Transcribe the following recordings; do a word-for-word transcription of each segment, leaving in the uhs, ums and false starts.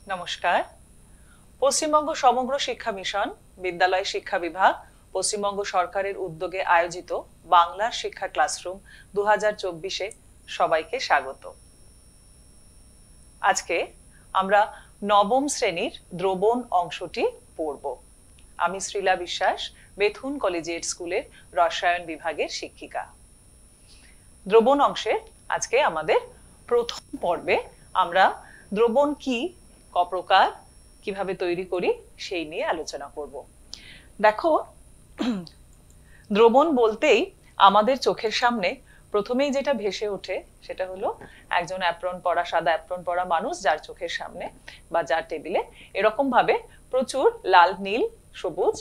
নমস্কার। পশ্চিমবঙ্গ সমগ্র শিক্ষা মিশন, বিদ্যালয় শিক্ষা বিভাগ, পশ্চিমবঙ্গ সরকারের উদ্যোগে আয়োজিত বাংলার শিক্ষা ক্লাসরুম দু হাজার চব্বিশে সবাইকে স্বাগত। আজকে আমরা নবম শ্রেণীর দ্রবণ অংশটি পড়ব। আমি শ্রীলা বিশ্বাস, বেথুন কলেজিয়েট স্কুলের রসায়ন বিভাগের শিক্ষিকা। দ্রবণ অংশের আজকে আমাদের প্রথম পর্বে আমরা দ্রবণ কি, ক প্রকার, কিভাবে তৈরি করি সেই নিয়ে আলোচনা করব। দেখো, দ্রবণ বলতেই আমাদের চোখের সামনে প্রথমেই যেটা ভেসে ওঠে সেটা হলো একজন অ্যাপ্রন পরা, সাদা অ্যাপ্রন পরা মানুষ, যার চোখের সামনে বা যার টেবিলে এরকম ভাবে প্রচুর লাল, নীল, সবুজ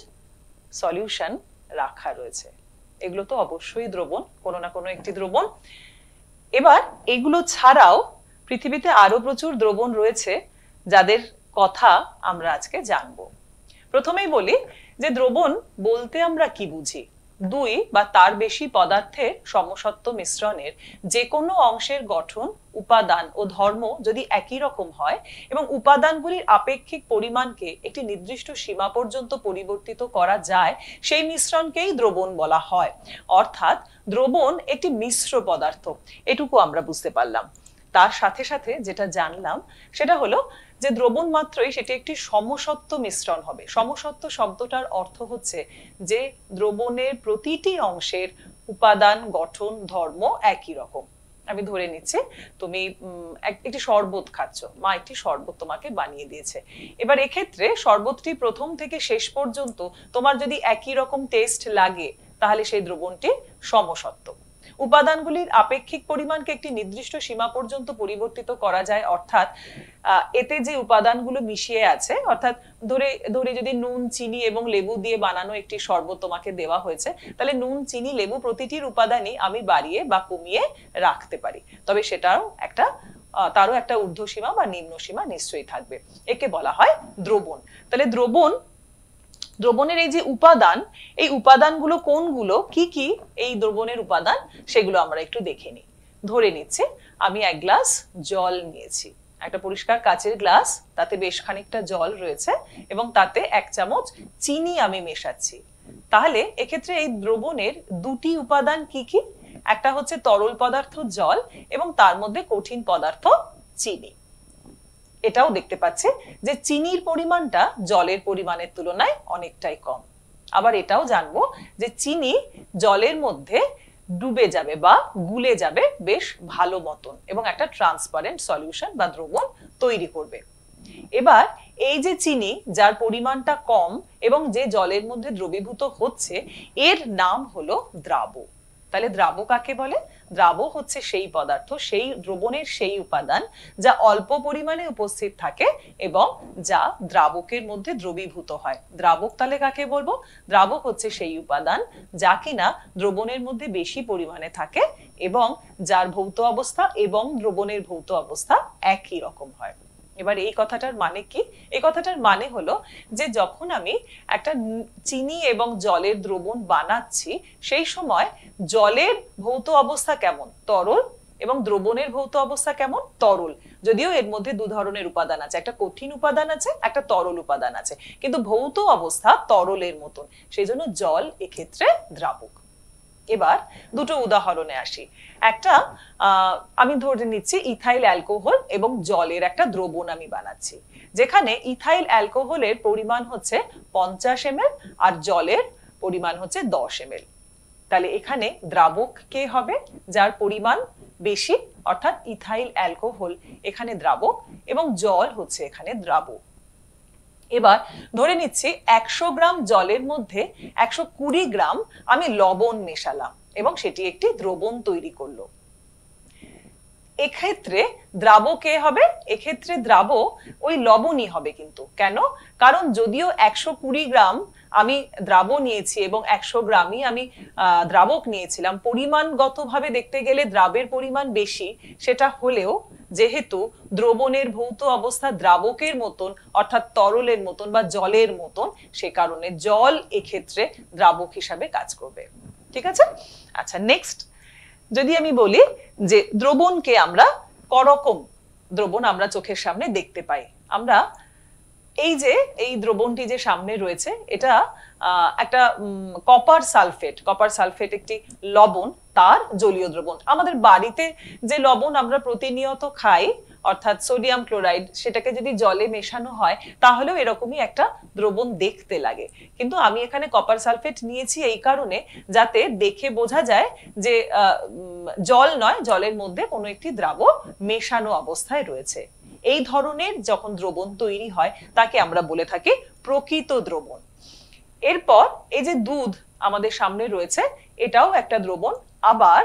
সলিউশন রাখা রয়েছে। এগুলো তো অবশ্যই দ্রবণ, কোনো না কোনো একটি দ্রবণ। এবার এগুলো ছাড়াও পৃথিবীতে আরো প্রচুর দ্রবণ রয়েছে যাদের কথা আমরা আজকে জানবো। প্রথমেই বলি যে দ্রবণ বলতে আমরা কি বুঝি। দুই বা তার বেশি পদার্থের সমসত্ব মিশ্রণের যে কোনো অংশের গঠন, উপাদান ও ধর্ম যদি একই রকম হয় এবং উপাদানগুলির আপেক্ষিক পরিমাণকে একটি নির্দিষ্ট সীমা পর্যন্ত পরিবর্তিত করা যায়, সেই মিশ্রণকেই দ্রবণ বলা হয়। অর্থাৎ দ্রবণ একটি মিশ্র পদার্থ, এটুকু আমরা বুঝতে পারলাম। তার সাথে সাথে যেটা জানলাম সেটা হলো যে দ্রবণ মাত্রই সেটি একটি সমসত্ব মিশ্রণ হবে। সমসত্ব শব্দটার অর্থ হচ্ছে যে দ্রবণের প্রতিটি অংশের উপাদান, গঠন, ধর্ম একই রকম। আমি ধরে নিচ্ছি তুমি একটি শরবত খাচ্ছ, মা একটি শরবত তোমাকে বানিয়ে দিয়েছে। এবার এক্ষেত্রে শরবতটি প্রথম থেকে শেষ পর্যন্ত তোমার যদি একই রকম টেস্ট লাগে তাহলে সেই দ্রবণটি সমসত্ব। উপাদানগুলির আপেক্ষিক পরিমাণকে একটি নির্দিষ্ট সীমা পর্যন্ত পরিবর্তিত করা যায়, অর্থাৎ এতে যে উপাদানগুলো মিশিয়ে আছে, অর্থাৎ ধরে ধরে যদি নুন, চিনি এবং লেবু দিয়ে বানানো একটি শরবত তোমাকে দেওয়া হয়েছে, তাহলে নুন, চিনি, লেবু প্রতিটির উপাদানই আমি বাড়িয়ে বা কমিয়ে রাখতে পারি, তবে সেটাও একটা তারও একটা ঊর্ধ্বসীমা বা নিম্ন সীমা নিশ্চয়ই থাকবে। একে বলা হয় দ্রবণ। তাহলে দ্রবণ দ্রবণের এই যে উপাদান, এই উপাদানগুলো কোনগুলো, কি কি এই দ্রবণের উপাদান, সেগুলো আমরা একটু দেখে নিই। ধরে নিচ্ছে আমি এক গ্লাস জল নিয়েছি, একটা পরিষ্কার কাচের গ্লাস, তাতে বেশ খানিকটা জল রয়েছে এবং তাতে এক চামচ চিনি আমি মেশাচ্ছি। তাহলে এক্ষেত্রে এই দ্রবণের দুটি উপাদান কি কি? একটা হচ্ছে তরল পদার্থ জল এবং তার মধ্যে কঠিন পদার্থ চিনি। এটাও দেখতে পাচ্ছে যে চিনির পরিমাণটা জলের পরিমাণের তুলনায় অনেকটাই কম। আবার এটাও জানবো যে চিনি জলের মধ্যে ডুবে যাবে বা গুলে যাবে বেশ ভালো মতন এবং একটা ট্রান্সপারেন্ট সলিউশন বা দ্রবণ তৈরি করবে। এবার এই যে চিনি যার পরিমাণটা কম এবং যে জলের মধ্যে দ্রবীভূত হচ্ছে, এর নাম হলো দ্রাবক। তাহলে দ্রাবক কাকে বলে? দ্রাবক হচ্ছে সেই পদার্থ, সেই দ্রবণের সেই উপাদান যা অল্প পরিমাণে উপস্থিত থাকে এবং যা দ্রাবকের মধ্যে দ্রবীভূত হয়। দ্রাবক তাহলে কাকে বলবো? দ্রাবক হচ্ছে সেই উপাদান যা কিনা দ্রবণের মধ্যে বেশি পরিমাণে থাকে এবং যার ভৌত অবস্থা এবং দ্রবণের ভৌত অবস্থা একই রকম হয়। এবার এই কথাটার মানে কি? এই কথাটার মানে হলো যে যখন আমি একটা চিনি এবং জলের দ্রবণ বানাচ্ছি, সেই সময় জলের ভৌত অবস্থা কেমন? তরল। এবং দ্রবণের ভৌত অবস্থা কেমন? তরল। যদিও এর মধ্যে দু ধরনের উপাদান আছে, একটা কঠিন উপাদান আছে, একটা তরল উপাদান আছে, কিন্তু ভৌত অবস্থা তরলের মতন, সেই জন্য জল এক্ষেত্রে দ্রাবক। এবার দুটো উদাহরণে আসি। একটা আহ আমি ধরে নিচ্ছি ইথাইল অ্যালকোহল এবং জলের একটা দ্রবণ আমি বানাচ্ছি, যেখানে ইথাইল অ্যালকোহলের পরিমাণ হচ্ছে পঞ্চাশ এম এল আর জলের পরিমাণ হচ্ছে দশ এম এল। তাহলে এখানে দ্রাবক কে হবে? যার পরিমাণ বেশি, অর্থাৎ ইথাইল অ্যালকোহল এখানে দ্রাবক এবং জল হচ্ছে এখানে দ্রাবক। এবার ধরে নিচ্ছি একশো গ্রাম জলের মধ্যে একশো কুড়ি গ্রাম আমি লবণ মেশালাম এবং সেটি একটি দ্রবণ তৈরি করলো। এক্ষেত্রে দ্রাবক কে হবে? এক্ষেত্রে দ্রাবক ওই লবণই হবে। কিন্তু কেন? কারণ যদিও একশো কুড়ি গ্রাম আমি দ্রাবক নিয়েছি এবং একশো গ্রামই আমি আহ দ্রাবক নিয়েছিলাম, পরিমাণগতভাবে দেখতে গেলে দ্রাবের পরিমাণ বেশি, সেটা হলেও যেহেতু দ্রবণের ভৌত অবস্থা দ্রাবকের মতন, অর্থাৎ তরলের মতন বা জলের মতন, সে কারণে জল এক্ষেত্রে দ্রাবক হিসাবে কাজ করবে। ঠিক আছে? আচ্ছা, নেক্সট যদি আমি বলি যে দ্রবণকে আমরা করকম দ্রবণ আমরা চোখের সামনে দেখতে পাই, আমরা এই যে এই দ্রবণটি যে সামনে রয়েছে এটা একটা কপার সালফেট, কপার সালফেট একটি লবণ, তার জলীয় দ্রবণ। আমাদের বাড়িতে যে লবণ আমরা প্রতিনিয়ত খাই অর্থাৎ সোডিয়াম ক্লোরাইড, সেটাকে যদি জলে মেশানো হয় তাহলেও এরকমই একটা দ্রবণ দেখতে লাগে। কিন্তু আমি এখানে কপার সালফেট নিয়েছি এই কারণে যাতে দেখে বোঝা যায় যে জল নয়, জলের মধ্যে কোনো একটি দ্রাবক মেশানো অবস্থায় রয়েছে। এই ধরনের যখন দ্রবণ তৈরি হয় তাকে আমরা বলে থাকি প্রকৃত দ্রবণ। এরপর এই যে দুধ আমাদের সামনে রয়েছে, এটাও একটা দ্রবণ। আবার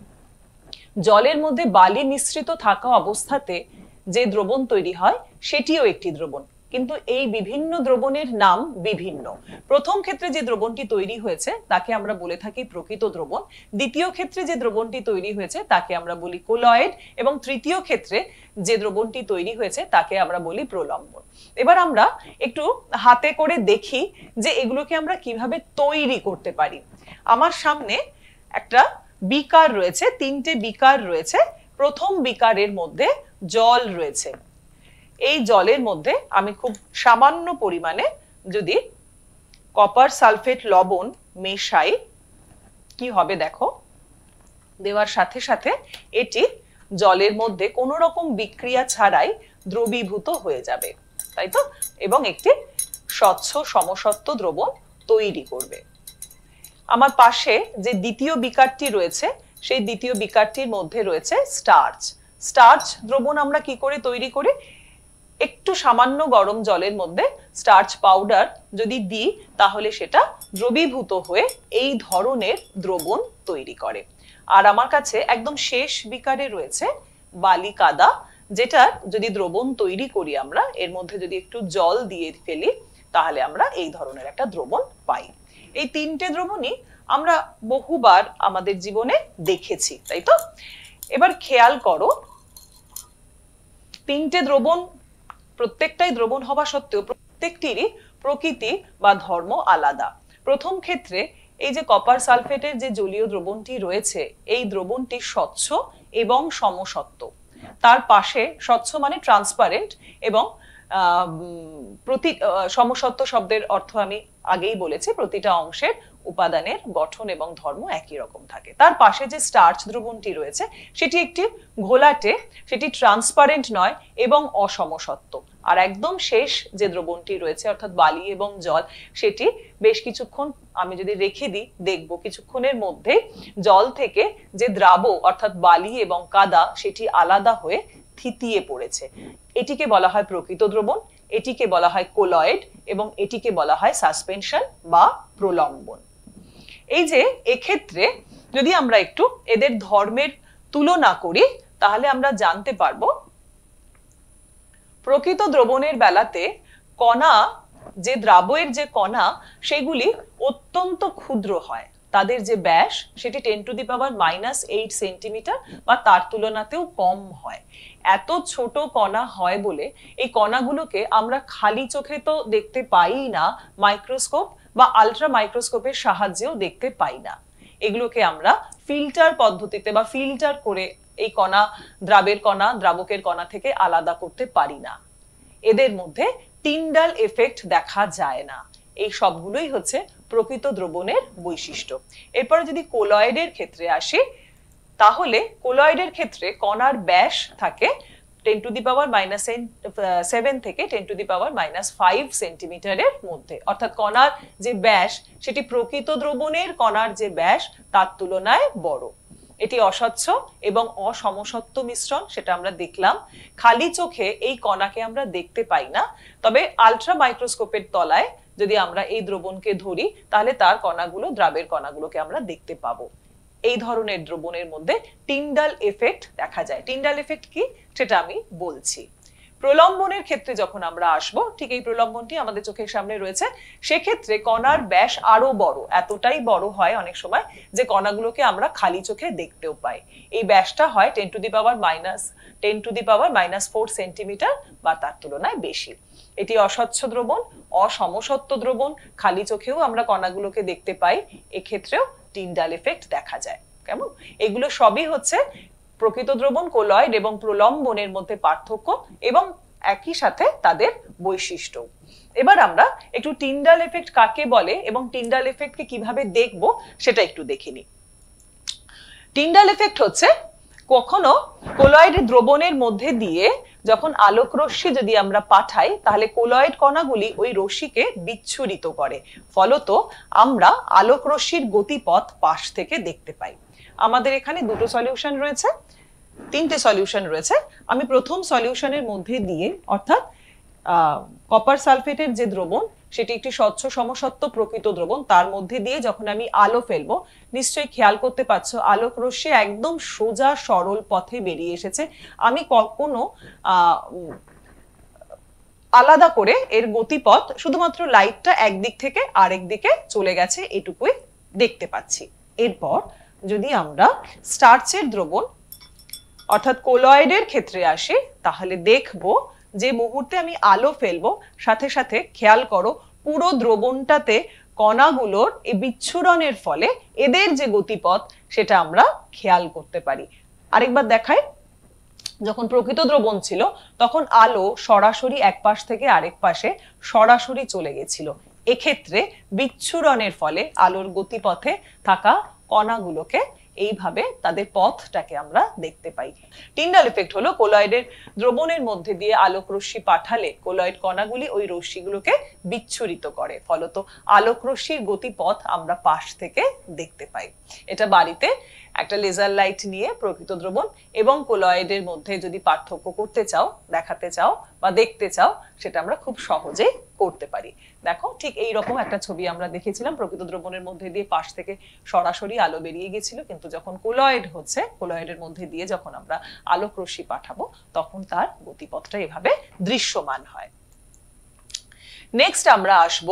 জলের মধ্যে বালি মিশ্রিত থাকা অবস্থাতে যে দ্রবণ তৈরি হয় সেটিও একটি দ্রবণ, কিন্তু এই বিভিন্ন দ্রবণের নাম বিভিন্ন। প্রথম ক্ষেত্রে যে দ্রবণটি তৈরি হয়েছে তাকে আমরা বলে থাকি প্রকৃত দ্রবণ, দ্বিতীয় ক্ষেত্রে যে দ্রবণটি তৈরি হয়েছে তাকে আমরা বলি কোলয়েড, এবং তৃতীয় ক্ষেত্রে যে দ্রবণটি তৈরি হয়েছে তাকে আমরা বলি প্রলম্বন। এবার আমরা একটু হাতে করে দেখি যে এগুলোকে আমরা কিভাবে তৈরি করতে পারি। আমার সামনে একটা বিকার রয়েছে, তিনটে বিকার রয়েছে। প্রথম বিকারের মধ্যে জল রয়েছে। এই জলের মধ্যে আমি খুব সামান্য পরিমাণে যদি কপার সালফেট লবণ মেশাই, কি হবে দেখো। দেওয়ার সাথে সাথে এটি জলের মধ্যে কোনো রকম বিক্রিয়া ছাড়াই দ্রবীভূত হয়ে যাবে, তাই তো, এবং একটি স্বচ্ছ সমসত্ব দ্রবণ তৈরি করবে। আমার পাশে যে দ্বিতীয় বিকারটি রয়েছে সেই দ্বিতীয় বিকারটির মধ্যে রয়েছে স্টার্চ। স্টার্চ দ্রবণ আমরা কি করে তৈরি করি? একটু সামান্য গরম জলের মধ্যে স্টার্চ পাউডার যদি দিই তাহলে সেটা দ্রবীভূত হয়ে এই ধরনের দ্রবণ তৈরি করে। আর আমার কাছে একদম শেষ বিকারে রয়েছে বালি কাদা, যেটা যদি দ্রবণ তৈরি করি আমরা, এর মধ্যে যদি একটু জল দিয়ে ফেলি তাহলে আমরা এই ধরনের একটা দ্রবণ পাই। এই তিনটে দ্রবণই আমরা বহুবার আমাদের জীবনে দেখেছি, তাই তো। এবার খেয়াল করো, তিনটে দ্রবণ, প্রত্যেকটাই দ্রবণ হওয়া সত্ত্বেও প্রত্যেকটিরই প্রকৃতি বা ধর্ম আলাদা। প্রথম ক্ষেত্রে এই যে কপার সালফেটের যে জলীয় দ্রবণটি রয়েছে, এই দ্রবণটি স্বচ্ছ এবং সমসত্ব। তার পাশে স্বচ্ছ মানে ট্রান্সপারেন্ট, এবং প্রতি সমসত্ব শব্দের অর্থ আমি আগেই বলেছি, প্রতিটা অংশের উপাদানের গঠন এবং ধর্ম একই রকম থাকে। তার পাশে যে স্টার্চ দ্রবণটি রয়েছে সেটি একটি ঘোলাটে, সেটি ট্রান্সপারেন্ট নয় এবং অসমসত্ব। আর একদম শেষ যে দ্রবণটি রয়েছে অর্থাৎ বালি এবং জল, সেটি বেশ কিছুক্ষণ আমি যদি রেখে দিই দেখব কিছুক্ষণের মধ্যে জল থেকে যে দ্রাবক অর্থাৎ বালি এবং কাদা সেটি আলাদা হয়ে থিতিয়ে পড়েছে। এটিকে বলা হয় প্রকৃত দ্রবণ, এটিকে বলা হয় কোলয়েড, এবং এটিকে বলা হয় সাসপেনশন বা প্রলম্বন। এই যে এক্ষেত্রে যদি আমরা একটু এদের ধর্মের তুলনা করি তাহলে আমরা জানতে পারবো প্রকৃত দ্রবণের বেলাতে কণা, যে দ্রাবকের যে কণা সেগুলি অত্যন্ত ক্ষুদ্র হয়। তাদের যে ব্যাস সেটি ten to the power minus eight centimetre বা তার তুলনাতেও কম হয়। এত ছোট কণা হয় বলে এই কণাগুলোকে আমরা খালি চোখে তো দেখতে পাই না, মাইক্রোস্কোপ বা আলট্রা মাইক্রোস্কোপের সাহায্যেও দেখতে পাই না। এগুলোকে আমরা ফিল্টার পদ্ধতিতে বা ফিল্টার করে এই কণা, দ্রাবের কণা দ্রাবকের কণা থেকে আলাদা করতে পারি না। এদের মধ্যে টিন্ডাল এফেক্ট দেখা যায় না। এই সবগুলোই হচ্ছে প্রকৃত দ্রবণের বৈশিষ্ট্য। এরপরে যদি কোলয়েডের ক্ষেত্রে আসি, তাহলে কোলয়েডের ক্ষেত্রে কণার ব্যাস থাকে ten to the power minus seven থেকে ten to the power minus five সেন্টিমিটারের মধ্যে। অর্থাৎ কণার যে ব্যাস সেটি প্রকৃত দ্রবণের কণার যে ব্যাস তার তুলনায় বড়। এটি অস্বচ্ছ এবং অসমসত্ব মিশ্রণ, সেটা আমরা দেখলাম। খালি চোখে এই কণাকে আমরা দেখতে পাই না, তবে আলট্রা মাইক্রোস্কোপের তলায় যদি আমরা এই দ্রবণকে ধরি তাহলে তার কণাগুলো, দ্রাবের কণাগুলোকে আমরা দেখতে পাবো। এই ধরনের দ্রবণের মধ্যে টিন্ডাল এফেক্ট দেখা যায়। টিন্ডাল এফেক্ট কি সেটা আমি বলছি। প্রলম্বনের ক্ষেত্রে যখন আমরা আসবো, ঠিক এই প্রলম্বনটি আমাদের চোখের সামনে রয়েছে, সেক্ষেত্রে কণার ব্যাস আরো বড়, এতটাই বড় হয় অনেক সময় যে কণাগুলোকে আমরা খালি চোখে দেখতেও পাই। এই ব্যাসটা হয় ten to the power minus ten to the power minus four centimetre বা তার তুলনায় বেশি। এটি অস্বচ্ছ দ্রবণ, অসমসত্ব দ্রবণ, খালি চোখেও আমরা কণাগুলোকে দেখতে পাই, এক্ষেত্রেও টিন্ডাল এফেক্ট দেখা যায়। কেমন? এগুলো সবই হচ্ছে প্রকৃত দ্রবণ, কোলয়েড এবং প্রলম্বনের মধ্যে পার্থক্য এবং একই সাথে তাদের বৈশিষ্ট্য। এবার আমরা একটু টিন্ডাল এফেক্ট কাকে বলে এবং টিন্ডাল এফেক্টকে কিভাবে দেখব সেটা একটু দেখে নিই। টিন্ডাল এফেক্ট হচ্ছে কখনো কোলয়েড দ্রবণের মধ্যে দিয়ে যখন আলোক রশ্মি যদি আমরা পাঠাই তাহলে কোলয়েড কণাগুলি ওই রশ্মিকে বিচ্ছুরিত করে, ফলত আমরা আলোক রশ্মির গতিপথ পাশ থেকে দেখতে পাই। আমাদের এখানে দুটো সলিউশন রয়েছে, তিনটে সলিউশন রয়েছে। আমি প্রথম সলিউশনের মধ্যে দিয়ে অর্থাৎ কপার সালফেটের যে দ্রবণ সেটি একটি স্বচ্ছ সমসত্ব প্রকৃত দ্রবণ, তার মধ্যে দিয়ে যখন আমি আলো ফেলবো নিশ্চয়ই খেয়াল করতে পারছো আলোক রশ্মি একদম সোজা সরল পথে বেরিয়ে এসেছে। আমি কখনো আহ আলাদা করে এর গতিপথ শুধুমাত্র লাইটটা একদিক থেকে আরেক দিকে চলে গেছে এটুকুই দেখতে পাচ্ছি। এরপর যদি আমরা স্টার্চের দ্রবণ অর্থাৎ কোলয়েডের ক্ষেত্রে আসি তাহলে দেখবো যে মুহূর্তে আমি আলো ফেলবো সাথে সাথে খেয়াল করো পুরো দ্রবণটাতে কণাগুলোর এই বিচ্ছুরণের ফলে এদের যে গতিপথ সেটা আমরা খেয়াল করতে পারি। আরেকবার দেখাই, যখন প্রকৃত দ্রবণ ছিল তখন আলো সরাসরি এক পাশ থেকে আরেক পাশে সরাসরি চলে গেছিল। এক্ষেত্রে বিচ্ছুরণের ফলে আলোর গতিপথে থাকা কণাগুলোকে এইভাবে তাদের পথটাকে আমরা দেখতে পাই। টিন্ডাল এফেক্ট হলো কোলয়েডের দ্রবণের মধ্যে দিয়ে আলোক রশ্মি পাঠালে কোলয়েড কণাগুলি ওই রশ্মিগুলোকে বিচ্ছুরিত করে, ফলত আলোক রশ্মির গতিপথ আমরা পাশ থেকে দেখতে পাই। এটা বাড়িতে একটা লেজার লাইট নিয়ে প্রকৃত দ্রবণ এবং কোলয়েডের মধ্যে যদি পার্থক্য করতে চাও, দেখাতে চাও বা দেখতে চাও, সেটা আমরা খুব সহজেই করতে পারি। দেখো ঠিক এই রকম একটা ছবি আমরা দেখেছিলাম, প্রকৃত দ্রবণের মধ্যে দিয়ে পাশ থেকে সরাসরি আলো বেরিয়ে গেছিল, কিন্তু যখন কোলয়েড হচ্ছে কোলয়েডের মধ্যে দিয়ে যখন আমরা আলোক রশ্মি পাঠাবো তখন তার গতিপথটা এভাবে দৃশ্যমান হয়। নেক্সট আমরা আসব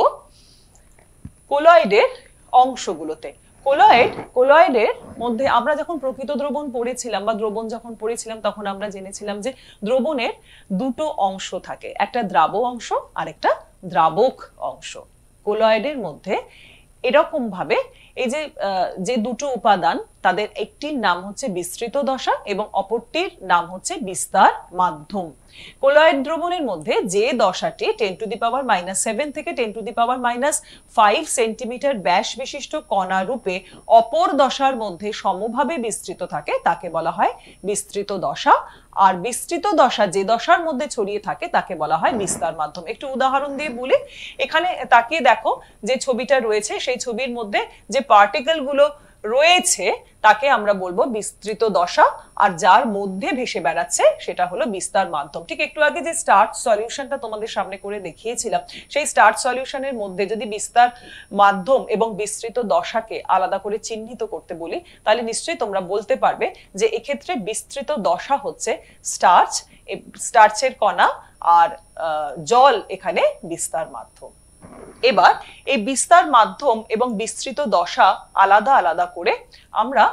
কোলয়েডের অংশগুলোতে। কোলয়েড কোলয়েডের মধ্যে আমরা যখন প্রকৃত দ্রবণ পড়েছিলাম বা দ্রবণ যখন পড়েছিলাম তখন আমরা জেনেছিলাম যে দ্রবণের দুটো অংশ থাকে, একটা দ্রাব অংশ আর একটা দ্রাবক অংশ। কোলয়েডের মধ্যে এরকম ভাবে এই যে যে দুটো উপাদান তাদের একটির নাম হচ্ছে বিস্তৃত দশা এবং অপরটির নাম হচ্ছে বিস্তার মাধ্যম। কোলয়েড দ্রবণের মধ্যে যে দশাটি ten to the power minus seven থেকে ten to the power minus five centimetre ব্যাস বিশিষ্ট কণা রূপে অপর দশার মধ্যে সমভাবে বিস্তৃত থাকে তাকে বলা হয় বিস্তৃত দশা, আর বিস্তৃত দশা যে দশার মধ্যে ছড়িয়ে থাকে তাকে বলা হয় বিস্তার মাধ্যম। একটু উদাহরণ দিয়ে বলি, এখানে তাকিয়ে দেখো যে ছবিটা রয়েছে সেই ছবির মধ্যে যে পার্টিকেল গুলো রয়েছে তাকে আমরা বলবো বিস্তৃত দশা, আর যার মধ্যে ভেসে বেড়াচ্ছে সেটা হলো বিস্তার মাধ্যম। ঠিক একটু আগে যে স্টার্ট সলিউশনটা তোমাদের সামনে করে দেখিয়েছিলাম সেই স্টার্ট সলিউশনের মধ্যে যদি বিস্তার মাধ্যম এবং বিস্তৃত দশাকে আলাদা করে চিহ্নিত করতে বলি তাহলে নিশ্চয়ই তোমরা বলতে পারবে যে এক্ষেত্রে বিস্তৃত দশা হচ্ছে স্টার্চ, স্টার্চের কণা, আর জল এখানে বিস্তার মাধ্যম। এবার এই বিস্তার মাধ্যম এবং বিস্তৃত দশা আলাদা আলাদা করে আমরা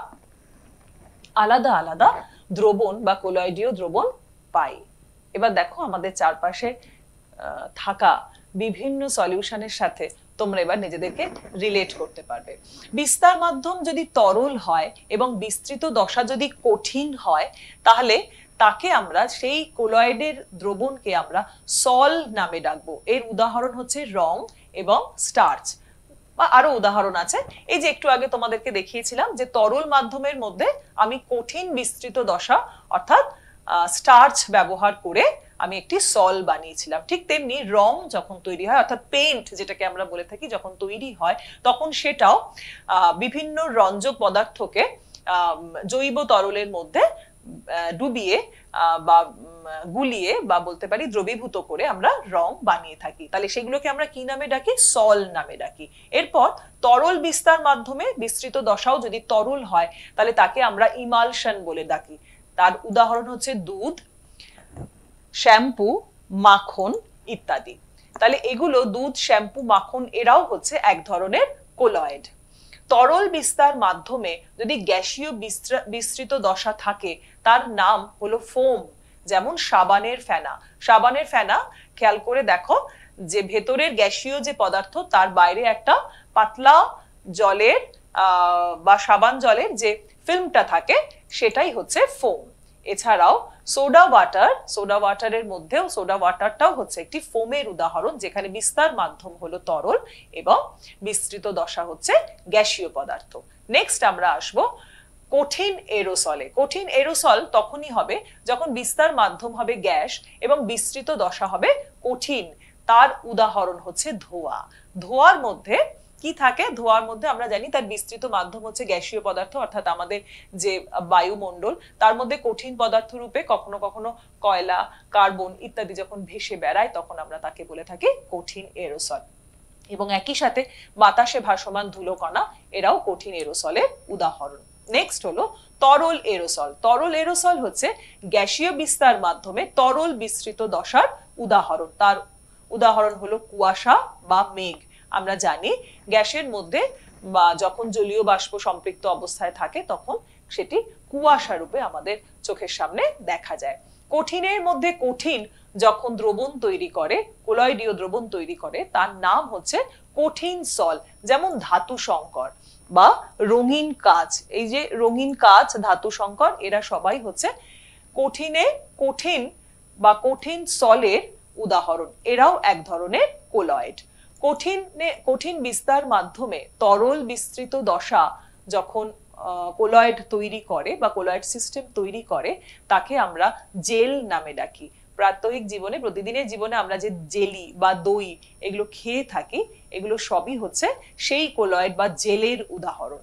আলাদা আলাদা দ্রবণ বা কোলয়েডীয় দ্রবণ পাই। এবার দেখো আমাদের চারপাশে থাকা বিভিন্ন সলিউশনের সাথে তোমরা এবার নিজেদেরকে রিলেট করতে পারবে। বিস্তার মাধ্যম যদি তরল হয় এবং বিস্তৃত দশা যদি কঠিন হয় তাহলে তাকে আমরা সেই কোলয়েডের দ্রবণকে আমরা সল নামে ডাকবো। এর উদাহরণ হচ্ছে রং এবং স্টার্চ, বা আরো উদাহরণ আছে। এই যে একটু আগে তোমাদেরকে দেখিয়েছিলাম যে তরল মাধ্যমের মধ্যে আমি কঠিন বিস্তৃত দশা অর্থাৎ স্টার্চ ব্যবহার করে আমি একটি সল বানিয়েছিলাম। ঠিক তেমনি রং যখন তৈরি হয় অর্থাৎ পেইন্ট যেটাকে আমরা বলে থাকি যখন তৈরি হয় তখন সেটাও বিভিন্ন রঞ্জক পদার্থকে জৈব তরলের মধ্যে ডুবিয়ে বা গুলিয়ে বা বলতে পারি দ্রবীভূত করে আমরা রং বানিয়ে থাকি। তাহলে সেগুলোকে আমরা কি নামে ডাকি? সল নামে ডাকি। এরপর তরল বিস্তার মাধ্যমে বিস্তৃত দশাও যদি তরল হয় তাহলে তাকে আমরা ইমালশন বলে ডাকি। তার উদাহরণ হচ্ছে দুধ, শ্যাম্পু, মাখন ইত্যাদি। তাহলে এগুলো দুধ, শ্যাম্পু, মাখন এরাও হচ্ছে এক ধরনের কোলয়েড। তরল বিস্তার মাধ্যমে যদি গ্যাসীয় বিস্তৃত দশা থাকে তার নাম হলো ফোম, যেমন সাবানের ফেনা। সাবানের ফেনা খেয়াল করে দেখো যে ভেতরের গ্যাসীয় যে পদার্থ তার বাইরে একটা পাতলা জলের আহ বা সাবান জলের যে ফিল্মটা থাকে সেটাই হচ্ছে ফোম। এছাড়াও সোডা ওয়াটার, সোডা ওয়াটারের মধ্যেও সোডা ওয়াটারটাও হচ্ছে একটি ফোমের উদাহরণ, যেখানে বিস্তার মাধ্যম হলো তরল এবং বিস্তৃত দশা হচ্ছে গ্যাসীয় পদার্থ। নেক্সট আমরা আসব কঠিন এরোসলে। কঠিন এরোসল তখনই হবে যখন বিস্তার মাধ্যম হবে গ্যাস এবং বিস্তৃত দশা হবে কঠিন। তার উদাহরণ হচ্ছে ধোঁয়া। ধোঁয়ার মধ্যে কি থাকে? ধোঁয়ার মধ্যে আমরা জানি তার বিস্তৃত মাধ্যম হচ্ছে গ্যাসীয় পদার্থ, অর্থাৎ আমাদের যে বায়ুমণ্ডল, তার মধ্যে কঠিন পদার্থ রূপে কখনো কখনো কয়লা, কার্বন ইত্যাদি যখন ভেসে বেড়ায় তখন আমরা তাকে বলে থাকি কঠিন এরোসল। এবং একই সাথে বাতাসে ভাসমান ধুলোকণা, এরাও কঠিন এরোসলের উদাহরণ। নেক্সট হলো তরল এরোসল। তরল এরোসল হচ্ছে গ্যাসীয় বিস্তার মাধ্যমে তরল বিস্তৃত দশার উদাহরণ। তার উদাহরণ হলো কুয়াশা বা মেঘ। আমরা জানি গ্যাসের মধ্যে বা যখন জলীয় বাষ্প সম্পৃক্ত অবস্থায় থাকে তখন সেটি কুয়াশা রূপে আমাদের চোখের সামনে দেখা যায়। কঠিনের মধ্যে কঠিন যখন দ্রবণ তৈরি করে, কোলয়েডীয় দ্রবণ তৈরি করে, তার নাম হচ্ছে কঠিন সল। যেমন ধাতু সংকর বা রঙিন কাঁচ। এই যে রঙিন কাঁচ, ধাতু সংকর, এরা সবাই হচ্ছে কঠিনে কঠিন বা কঠিন সলের উদাহরণ। এরাও এক ধরনের কোলয়েড। কঠিনে কঠিন বিস্তার মাধ্যমে তরল বিস্তৃত দশা যখন কোলয়েড তৈরি করে বা কোলয়েড সিস্টেম তৈরি করে তাকে আমরা জেল নামে ডাকি। প্রাত্যহিক জীবনে, প্রতিদিনের জীবনে আমরা যে জেলি বা দই এগুলো খেয়ে থাকি, এগুলো সবই হচ্ছে সেই কোলয়েড বা জেলের উদাহরণ।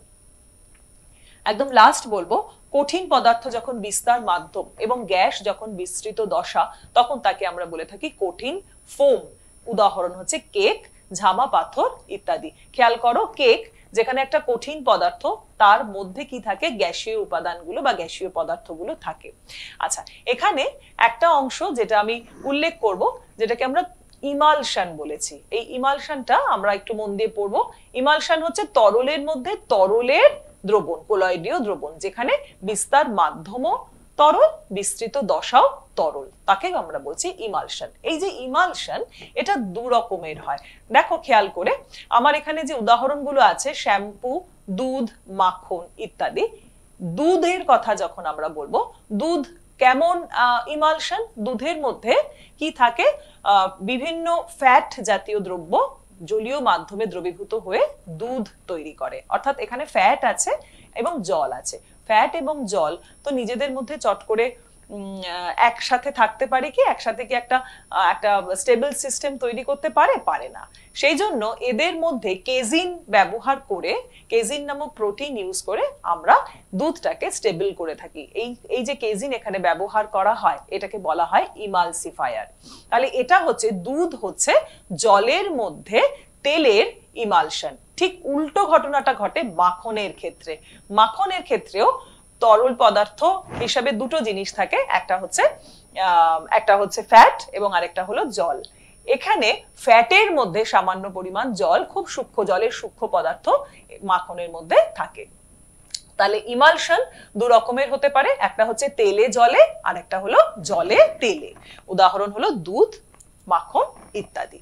একদম লাস্ট বলবো, কঠিন পদার্থ যখন বিস্তার মাধ্যম এবং গ্যাস যখন বিস্তৃত দশা তখন তাকে আমরা বলে থাকি কঠিন ফোম। উদাহরণ হচ্ছে কেক, ঝামা পাথর ইত্যাদি। খেয়াল করো, কেক যেখানে একটা কঠিন পদার্থ, তার মধ্যে কি থাকে? গ্যাসীয় উপাদানগুলো বা গ্যাসীয় পদার্থগুলো থাকে। আচ্ছা, এখানে একটা অংশ যেটা আমি উল্লেখ করব, যেটাকে আমরা ইমালশন বলেছি। এই ইমালশনটা আমরা একটু মন দিয়ে পড়বো। ইমালশন হচ্ছে তরলের মধ্যে তরলের দ্রবণ, কোলয়েডীয় দ্রবণ, যেখানে বিস্তার মাধ্যমও তরল, বিস্তৃত দশাও তরল, তাকে আমরা বলছি ইমালশন। এই যে ইমালশন, এটা দু রকমের হয়। দেখো খেয়াল করে, আমার এখানে যে উদাহরণগুলো আছে, শ্যাম্পু, দুধ, মাখন ইত্যাদি। দুধের কথা যখন আমরা বলবো, দুধ কেমন ইমালশন? দুধের মধ্যে কি থাকে? বিভিন্ন ফ্যাট জাতীয় দ্রব্য জলীয় মাধ্যমে দ্রবীভূত হয়ে দুধ তৈরি করে। অর্থাৎ এখানে ফ্যাট আছে এবং জল আছে। ফ্যাট এবং জল তো নিজেদের মধ্যে চট করে একসাথে থাকতে পারে কি? একসাথে কি একটা একটা স্টেবল সিস্টেম তৈরি করতে পারে? পারে না। সেই জন্য এদের মধ্যে কেজিন ব্যবহার করে, কেজিন নামক প্রোটিন ইউজ করে আমরা দুধটাকে স্টেবল করে থাকি। এই এই যে কেজিন এখানে ব্যবহার করা হয়, এটাকে বলা হয় ইমালসিফায়ার। তাহলে এটা হচ্ছে, দুধ হচ্ছে জলের মধ্যে তেলের ইমালশন। ঠিক উল্টো ঘটনাটা ঘটে মাখনের ক্ষেত্রে। মাখনের ক্ষেত্রেও তরল পদার্থ হিসাবে দুটো জিনিস থাকে, একটা হচ্ছে একটা হচ্ছে ফ্যাট এবং আরেকটা হলো জল। এখানে ফ্যাটের মধ্যে সামান্য পরিমাণ জল, খুব সূক্ষ্ম জলের সূক্ষ্ম পদার্থ মাখনের মধ্যে থাকে। তাহলে ইমালশন দু রকমের হতে পারে, একটা হচ্ছে তেলে জলে, আর একটা হলো জলে তেলে। উদাহরণ হলো দুধ, মাখন ইত্যাদি।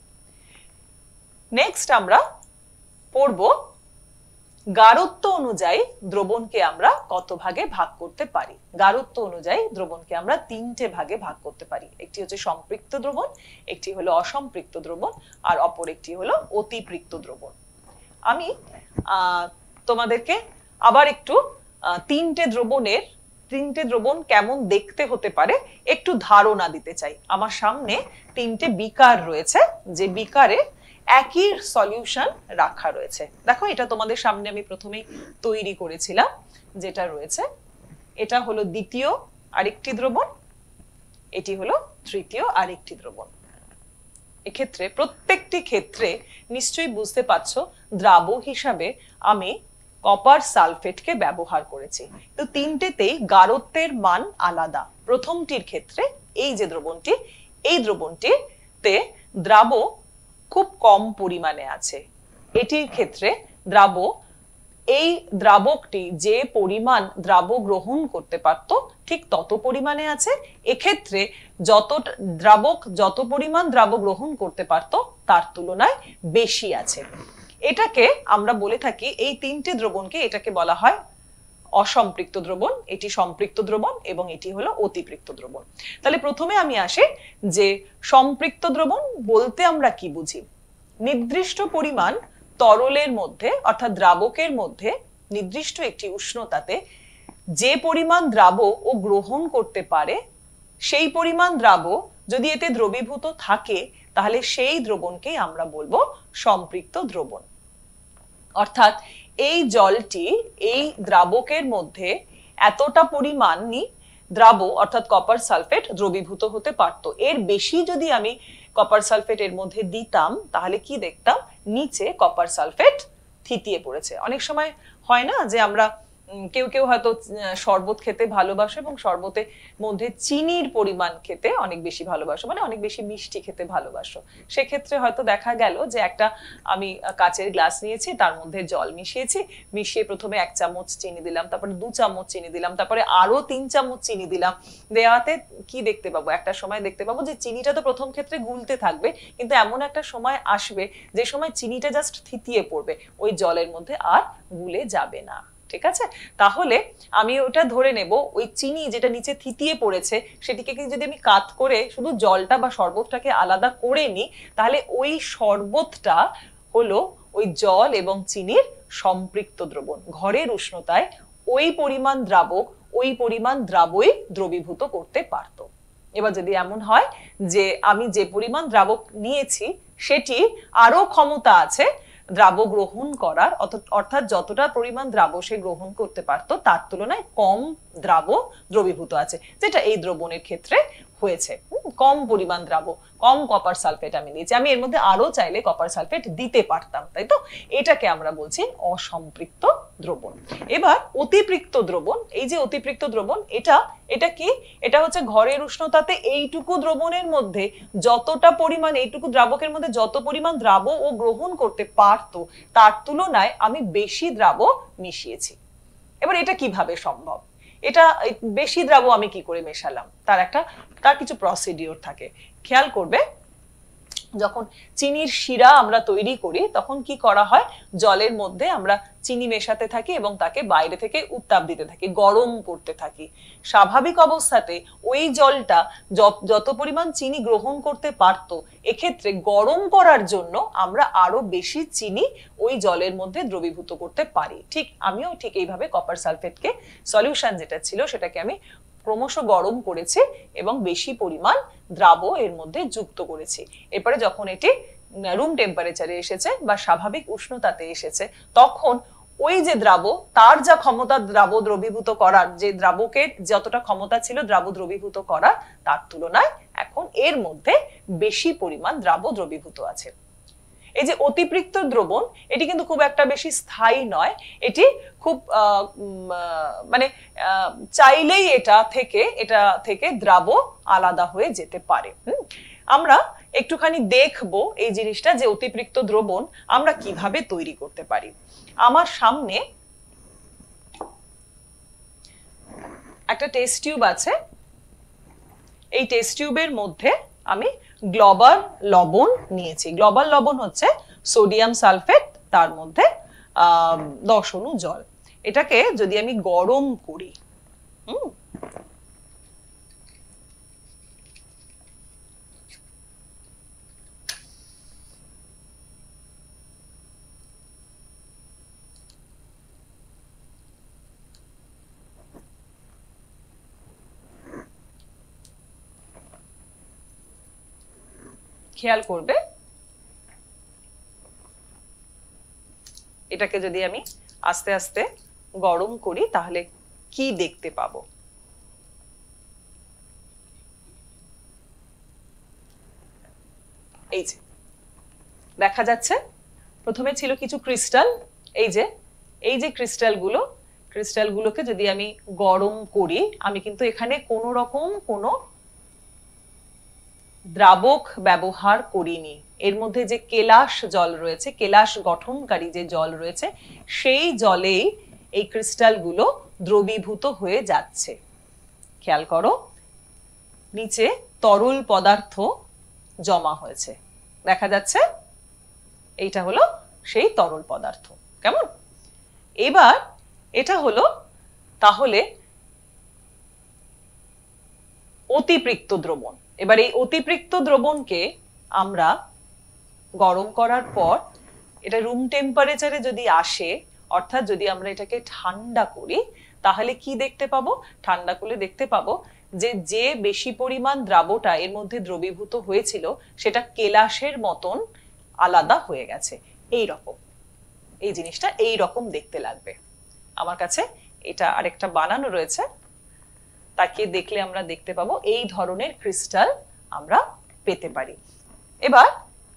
নেক্সট আমরা পড়বো গাঢ়ত্ব অনুযায়ী দ্রবণকে আমরা কত ভাগে ভাগ করতে পারি। গাঢ়ত্ব অনুযায়ী দ্রবণকে আমরা তিনটে ভাগে ভাগ করতে পারি। একটি হচ্ছে সম্পৃক্ত দ্রবণ, একটি হলো অসম্পৃক্ত দ্রবণ, আর অপর একটি হলো অতিপৃক্ত দ্রবণ। আমি আহ তোমাদেরকে আবার একটু তিনটে দ্রবণের তিনটে দ্রবণ কেমন দেখতে হতে পারে একটু ধারণা দিতে চাই। আমার সামনে তিনটে বিকার রয়েছে, যে বিকারে একই সলিউশন রাখা রয়েছে। দেখো, এটা তোমাদের সামনে আমি প্রথমেই তৈরি করেছিলাম, যেটা রয়েছে। এটা হলো দ্বিতীয় আরেকটি দ্রবণ, এটি হলো তৃতীয় আরেকটি দ্রবণ। এক্ষেত্রে প্রত্যেকটি ক্ষেত্রে নিশ্চয়ই বুঝতে পারছো, দ্রাবক হিসাবে আমি কপার সালফেটকে ব্যবহার করেছি। তো তিনটেতেই গাঢ়ত্বের মান আলাদা। প্রথমটির ক্ষেত্রে এই যে দ্রবণটি, এই দ্রবণটিতে দ্রাবক খুব কম পরিমাণে আছে। এটির ক্ষেত্রে দ্রাবক, এই দ্রাবকটি যে পরিমাণ দ্রাবক গ্রহণ করতে পারত ঠিক তত পরিমাণে আছে। এক্ষেত্রে যত দ্রাবক যত পরিমাণ দ্রাবক গ্রহণ করতে পারত তার তুলনায় বেশি আছে। এটাকে আমরা বলে থাকি, এই তিনটে দ্রবণকে এটাকে বলা হয় অসম্পৃক্ত দ্রবণ, এটি সম্পৃক্ত দ্রবণ এবং এটি হলো অতিপৃক্ত দ্রবণ। তাহলে প্রথমে আমি আসি যে সম্পৃক্ত দ্রবণ বলতে আমরা কি বুঝি। নির্দিষ্ট পরিমাণ তরলের মধ্যে অর্থাৎ দ্রাবকের মধ্যে নির্দিষ্ট একটি উষ্ণতাতে যে পরিমাণ দ্রাব ও গ্রহণ করতে পারে সেই পরিমাণ দ্রাব যদি এতে দ্রবীভূত থাকে তাহলে সেই দ্রবণকেই আমরা বলবো সম্পৃক্ত দ্রবণ। অর্থাৎ এই জলটি এই দ্রাবকের মধ্যে এতটা পরিমাণই দ্রাব অর্থাৎ কপার সালফেট দ্রবীভূত হতে পারতো। এর বেশি যদি আমি কপার সালফেট এর মধ্যে দিতাম তাহলে কি দেখতাম, নিচে কপার সালফেট থিতিয়ে পড়েছে। অনেক সময় হয় না যে আমরা কেউ কেউ হয়তো শরবত খেতে ভালোবাসো এবং শরবতের মধ্যে চিনির পরিমাণ খেতে অনেক বেশি ভালোবাসো, মানে অনেক বেশি মিষ্টি খেতে ভালোবাসো। সেক্ষেত্রে হয়তো দেখা গেল যে একটা আমি কাচের গ্লাস নিয়েছি, তার মধ্যে জল মিশিয়েছি, মিশিয়ে প্রথমে এক চামচ চিনি দিলাম, তারপরে দু চামচ চিনি দিলাম, তারপরে আরো তিন চামচ চিনি দিলাম। দেওয়াতে কি দেখতে পাবো, একটা সময় দেখতে পাবো যে চিনিটা তো প্রথম ক্ষেত্রে গুলতে থাকবে, কিন্তু এমন একটা সময় আসবে যে সময় চিনিটা জাস্ট থিতিয়ে পড়বে, ওই জলের মধ্যে আর গুলে যাবে না। ঠিক আছে, তাহলে আমি ওটা ধরে নেব ওই চিনি যেটা নিচে থিতিয়ে পড়েছে সেটিকে যদি আমি কাত করে শুধু জলটা বা শরবতটাকে আলাদা করে নিই তাহলে ওই শরবতটা হলো ওই জল এবং চিনির সম্পৃক্ত দ্রবণ। ঘরের উষ্ণতায় ওই পরিমাণ দ্রাবক ওই পরিমাণ দ্রাবই দ্রবীভূত করতে পারত। এবার যদি এমন হয় যে আমি যে পরিমাণ দ্রাবক নিয়েছি সেটি আরো ক্ষমতা আছে দ্রাব গ্রহণ করার, অর্থাৎ যতটা পরিমাণ দ্রাব সে গ্রহণ করতে পারতো তার তুলনায় কম দ্রাব দ্রবীভূত আছে, যেটা এই দ্রবণের ক্ষেত্রে হয়েছে। কম পরিমাণ দ্রাব, কম কপার সালফেট আমি দিয়েছি, আমি এর মধ্যে আরো চাইলে কপার সালফেট দিতে পারতাম, তাই তো? এটাকে আমরা বলছি অসম্পৃক্ত দ্রবণ। এবার অতিপৃক্ত দ্রবণ, এই যে অতিপৃক্ত দ্রবণ এটা এটা কি, এটা হচ্ছে ঘরের উষ্ণতাতে এইটুকু দ্রবণের মধ্যে যতটা পরিমাণ, এইটুকু দ্রাবকের মধ্যে যত পরিমাণ দ্রাব ও গ্রহণ করতে পারতো তার তুলনায় আমি বেশি দ্রাব মিশিয়েছি। এবার এটা কিভাবে সম্ভব, এটা বেশি দ্রাব আমি কি করে মেশালাম, তার একটা তার কিছু প্রসিডিওর থাকে। খেয়াল করবে যখন চিনির শিরা আমরা তৈরি করি তখন কি করা হয়, জলের মধ্যে আমরা চিনি মেশাতে থাকি এবং তাকে বাইরে থেকে উত্তাপ দিতে থাকি, গরম করতে থাকি। স্বাভাবিক অবস্থাতে ওই জলটা যত পরিমাণ চিনি গ্রহণ করতে পারত, এক্ষেত্রে গরম করার জন্য আমরা আরো বেশি চিনি ওই জলের মধ্যে দ্রবীভূত করতে পারি। ঠিক আমিও ঠিক এইভাবে কপার সালফেটকে সলিউশন যেটা ছিল সেটাকে আমি ক্রমশ গরম করেছি এবং বেশি পরিমাণ দ্রাব এর মধ্যে যুক্ত করেছি। এরপরে যখন এটি রুম টেম্পারেচারে এসেছে বা স্বাভাবিক উষ্ণতাতে এসেছে তখন ওই যে দ্রাব তার যা ক্ষমতা দ্রাব দ্রবীভূত করার, যে দ্রাবকের যতটা ক্ষমতা ছিল দ্রাব দ্রবীভূত করার তার তুলনায় এখন এর মধ্যে বেশি পরিমাণ দ্রাব দ্রবীভূত আছে। এই যে অতিপৃক্ত দ্রবণ এটি কিন্তু খুব একটা বেশি স্থায়ী নয়, এটি খুব মানে চাইলেই এটা থেকে এটা থেকে দ্রাব আলাদা হয়ে যেতে পারে। আমরা একটুখানি দেখবো এই জিনিসটা যে অতিপৃক্ত দ্রবণ আমরা কিভাবে তৈরি করতে পারি। আমার সামনে একটা টেস্ট টিউব আছে, এই টেস্ট টিউবের মধ্যে আমি গ্লোবাল লবণ নিয়েছি। গ্লোবাল লবণ হচ্ছে সোডিয়াম সালফেট, তার মধ্যে আহ দশ অণু জল। এটাকে যদি আমি গরম করি, হুম খেয়াল করবে এটাকে যদি আমি আস্তে আস্তে গরম করি তাহলে কি দেখতে পাবো। এই যে দেখা যাচ্ছে প্রথমে ছিল কিছু ক্রিস্টাল, এই যে এই যে ক্রিস্টালগুলো ক্রিস্টালগুলোকে যদি আমি গরম করি, আমি কিন্তু এখানে কোনো রকম কোনো দ্রাবক ব্যবহার করিনি। এর মধ্যে যে কেলাস জল রয়েছে, কেলাস গঠনকারী যে জল রয়েছে, সেই জলেই এই ক্রিস্টালগুলো দ্রবীভূত হয়ে যাচ্ছে। খেয়াল করো নিচে তরল পদার্থ জমা হয়েছে, দেখা যাচ্ছে এইটা হলো সেই তরল পদার্থ। কেমন? এবার এটা হলো তাহলে অতিপৃক্ত দ্রবণ। এবার এই অতিপৃক্ত দ্রবণকে আমরা গরম করার পর এটা রুম টেম্পারেচারে যদি আসে, অর্থাৎ যদি আমরা এটাকে ঠান্ডা করি, তাহলে কি দেখতে পাবো? ঠান্ডা করলে দেখতে পাবো যে যে বেশি পরিমাণ দ্রাবটা এর মধ্যে দ্রবীভূত হয়েছিল সেটা কেলাসের মতন আলাদা হয়ে গেছে। এই রকম, এই জিনিসটা এই রকম দেখতে লাগবে। আমার কাছে এটা আরেকটা বানানো রয়েছে, তাকে দেখলে আমরা দেখতে পাবো এই ধরনের ক্রিস্টাল আমরা পেতে পারি। এবার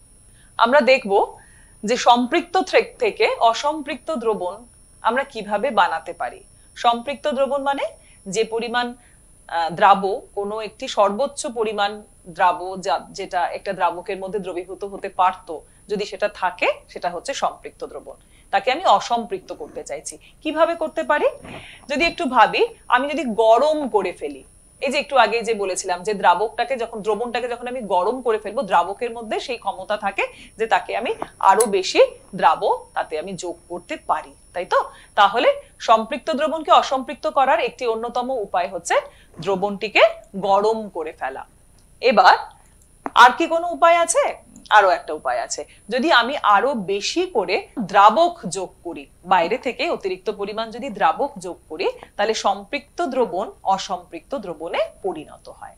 আমরা দেখব যে সম্পৃক্ত থেকে অসম্পৃক্ত দ্রবণ আমরা কিভাবে বানাতে পারি। সম্পৃক্ত দ্রবণ মানে যে পরিমাণ দ্রাব, কোনো একটি সর্বোচ্চ পরিমাণ দ্রাব যেটা একটা দ্রাবকের মধ্যে দ্রবীভূত হতে পারতো, যদি সেটা থাকে সেটা হচ্ছে সম্পৃক্ত দ্রবণ। তাকে আমি অসম্পৃক্ত করতে চাইছি। কিভাবে করতে পারি? যদি একটু ভাবি, আমি যদি গরম করে ফেলি, এই যে একটু আগে যে বলেছিলাম যে দ্রাবকটাকে যখন দ্রবণটাকে যখন আমি গরম করে ফেলবো, দ্রাবকের মধ্যে সেই ক্ষমতা থাকে যে তাকে আমি আরো বেশি দ্রাব তাতে আমি যোগ করতে পারি, তাই তো? তাহলে সম্পৃক্ত দ্রবণকে অসম্পৃক্ত করার একটি অন্যতম উপায় হচ্ছে দ্রবণটিকে গরম করে ফেলা। এবার আর কি কোনো উপায় আছে? আরো একটা উপায় আছে। যদি আমি আরো বেশি করে দ্রাবক যোগ করি, বাইরে থেকে অতিরিক্ত পরিমাণ যদি দ্রাবক যোগ করি, তাহলে সম্পৃক্ত দ্রবণ অসম্পৃক্ত দ্রবণে পরিণত হয়।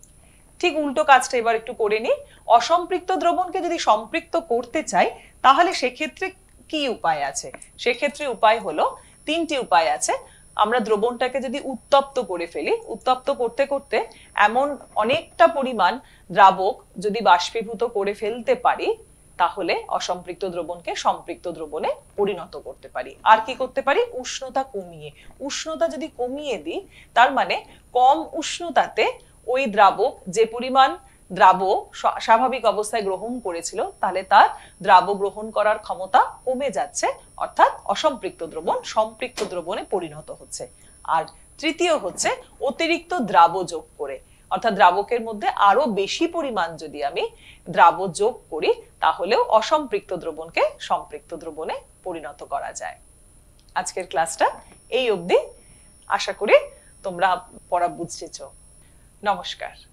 ঠিক উল্টো কাজটা এবার একটু করে নিই। অসম্পৃক্ত দ্রবণকে যদি সম্পৃক্ত করতে চাই, তাহলে সেক্ষেত্রে কি উপায় আছে? সেক্ষেত্রে উপায় হলো, তিনটি উপায় আছে। আমরা দ্রবণটাকে যদি উত্তপ্ত করে ফেলি, উত্তপ্ত করতে করতে এমন অনেকটা পরিমাণ দ্রাবক যদি বাষ্পীভূত করে ফেলতে পারি, তাহলে অসম্পৃক্ত দ্রবণকে সম্পৃক্ত দ্রবণে পরিণত করতে পারি। আর কি করতে পারি? উষ্ণতা কমিয়ে। উষ্ণতা যদি কমিয়ে দিই, তার মানে কম উষ্ণতাতে ওই দ্রাবক যে পরিমাণ দ্রাব স্বাভাবিক অবস্থায় গ্রহণ করেছিল, তাহলে তার দ্রাব গ্রহণ করার ক্ষমতা কমে যাচ্ছে, অর্থাৎ অসম্পৃক্ত দ্রবণ সম্পৃক্ত দ্রবণে পরিণত হচ্ছে। আর তৃতীয় হচ্ছে অতিরিক্ত দ্রাব যোগ করে, অর্থাৎ দ্রাবকের মধ্যে আরো বেশি পরিমাণ যদি আমি দ্রাব যোগ করি, তাহলেও অসম্পৃক্ত দ্রবণকে সম্পৃক্ত দ্রবণে পরিণত করা যায়। আজকের ক্লাসটা এই অবধি। আশা করি তোমরা পড়া বুঝেছো। নমস্কার।